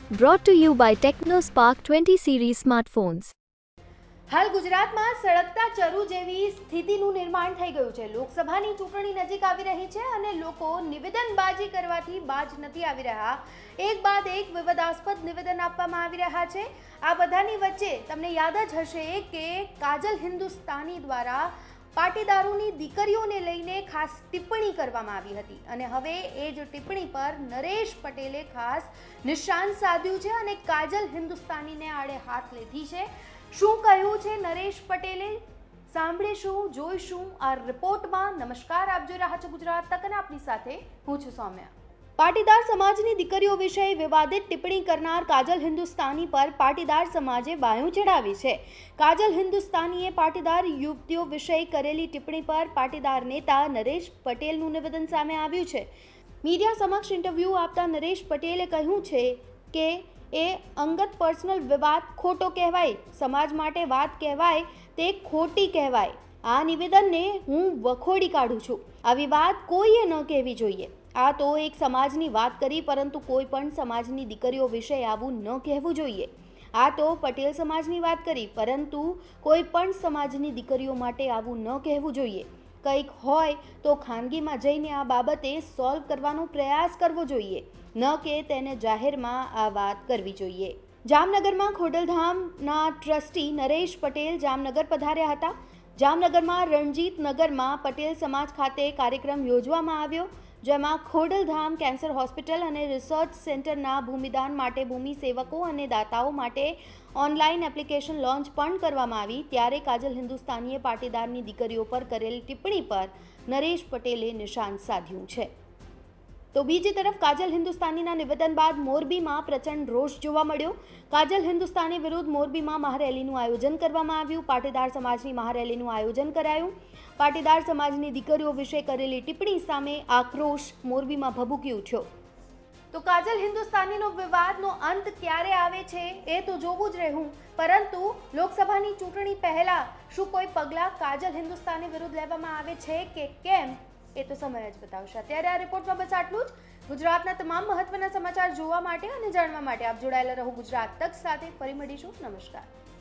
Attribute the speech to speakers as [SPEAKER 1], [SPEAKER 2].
[SPEAKER 1] Brought to you by TechnoSpark 20 series smartphones.
[SPEAKER 2] હાલ ગુજરાતમાં સળગતા ચરુ જેવી સ્થિતિનું નિર્માણ થઈ ગયું છે। લોકસભાની ચૂંટણી નજીક આવી રહી છે અને લોકો નિવેદનબાજી કરવાથી બાજ નથી આવી રહ્યા। એક બાદ એક વિવાદાસ્પદ નિવેદન આપવામાં આવી રહ્યા છે। આ બધાની વચ્ચે તમને યાદ જ હશે કે કાજલ હિન્દુસ્તાની દ્વારા પાટીદારોની દીકરીઓને લઈને ખાસ ટિપ્પણી કરવામાં આવી હતી અને હવે એ જ ટિપ્પણી પર નરેશ પટેલે ખાસ નિશાન સાધ્યું છે અને કાજલ હિન્દુસ્તાનીને આડે હાથ લીધી છે। શું કહ્યું છે નરેશ પટેલે, સાંભળીશું, જોઈશું આ રિપોર્ટમાં। નમસ્કાર, આપ જોઈ રહ્યા છો ગુજરાત તક અને આપની સાથે હું છું સૌમ્યા। પાટીદાર સમાજની દીકરીઓ વિશે વિવાદિત ટિપ્પણી કરનાર કાજલ હિન્દુસ્તાની પર પાટીદાર સમાજે બાયું ચડાવી છે। કાજલ હિન્દુસ્તાનીએ પાટીદાર યુવતીઓ વિશે કરેલી ટિપ્પણી પર પાટીદાર નેતા નરેશ પટેલનું નિવેદન સામે આવ્યું છે। મીડિયા સમક્ષ ઇન્ટરવ્યૂ આપતા નરેશ પટેલે કહ્યું છે કે એ અંગત પર્સનલ વિવાદ ખોટો કહેવાય, સમાજ માટે વાત કહેવાય તે ખોટી કહેવાય। આ નિવેદનને હું વખોડી કાઢું છું। આવી વાત કોઈએ ન કહેવી જોઈએ। આ તો એક સમાજની વાત કરી, પરંતુ કોઈ પણ સમાજની દીકરીઓ વિશે આવું ન કહેવું જોઈએ। આ તો પટેલ સમાજની વાત કરી, પરંતુ કોઈ પણ સમાજની દીકરીઓ માટે આવું ન કહેવું જોઈએ। કંઈક હોય તો ખાનગીમાં જઈને આ બાબતે સોલ્વ કરવાનો પ્રયાસ કરવો જોઈએ, ન કે તેને જાહેરમાં આ વાત કરવી જોઈએ। જામનગરમાં ખોડલધામના ટ્રસ્ટી નરેશ પટેલ જામનગર પધાર્યા હતા। જામનગરમાં રણજીત નગરમાં પટેલ સમાજ ખાતે કાર્યક્રમ યોજવામાં આવ્યો, જેમાં ખોડલધામ કેન્સર હોસ્પિટલ અને રિસર્ચ સેન્ટરના ભૂમિદાન માટે ભૂમિ સેવકો અને દાતાઓ માટે ઓનલાઈન એપ્લિકેશન લોન્ચ પણ કરવામાં આવી। ત્યારે કાજલ હિન્દુસ્તાનીએ પાટીદારની દીકરીઓ પર કરેલી ટિપ્પણી પર નરેશ પટેલે નિશાન સાધ્યું છે। તો બીજી તરફ કાજલ હિન્દુસ્તાનીના નિવેદન બાદ મોરબીમાં પ્રચંડ રોષ જોવા મળ્યો। કાજલ હિન્દુસ્તાની વિરુદ્ધ મોરબીમાં મહારેલીનું આયોજન કરવામાં આવ્યું। પાટીદાર સમાજની મહારેલીનું આયોજન કરાયું। પાટીદાર સમાજની દીકરીઓ વિશે કરેલી ટિપ્પણી સામે આક્રોશ મોરબીમાં ભભૂકી ઉઠ્યો। તો કાજલ હિન્દુસ્તાનીનો વિવાદનો અંત ક્યારે આવે છે એ તો જોવું જ રહ્યું, પરંતુ લોકસભાની ચૂંટણી પહેલા શું કોઈ પગલાં કાજલ હિન્દુસ્તાની વિરુદ્ધ લેવામાં આવે છે કે કેમ, એ તો સમય જ બતાવશે। અત્યારે આ રિપોર્ટમાં બસ આટલું જ। ગુજરાતના તમામ મહત્વના સમાચાર જોવા માટે અને જાણવા માટે આપ જોડાયેલા રહો ગુજરાત તક સાથે। ફરી મળીશું। નમસ્કાર।